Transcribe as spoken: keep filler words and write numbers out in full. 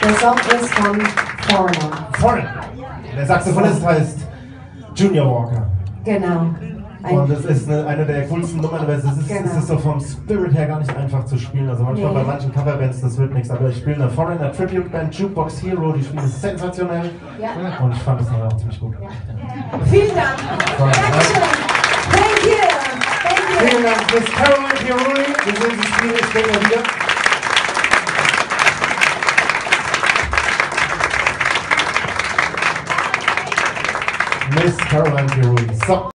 Der Song ist von Foreigner. Foreigner. Der Saxophonist heißt Junior Walker. Genau. Ein Und das ist eine, eine der coolsten Nummern, weil es ist, Genau. es ist so vom Spirit her gar nicht einfach zu spielen. Also manchmal Nee. bei manchen Coverbands, das wird nichts, aber ich spiele eine Foreigner Tribute Band, Jukebox Hero, die spielen sensationell. Ja. Und ich fand das dann auch ziemlich gut. Ja. Vielen Dank. Dankeschön. Thank you. Thank you. Vielen Dank, Miss Caroline Pirulli. Wir sehen Sie spielen, ich denke wieder. Miss Caroline Pirulli. So.